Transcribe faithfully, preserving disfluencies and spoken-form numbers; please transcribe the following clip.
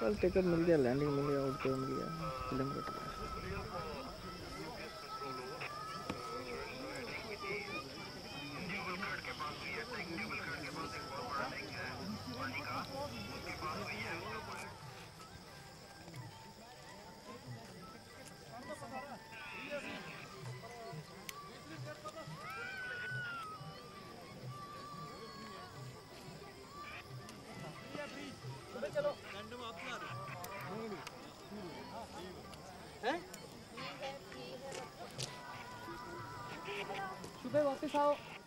कल टिकट मिल गया, लैंडिंग मिल गया, उड़ते हुए मिल गया, फिल्म कट गया। सुबह वापस आओ।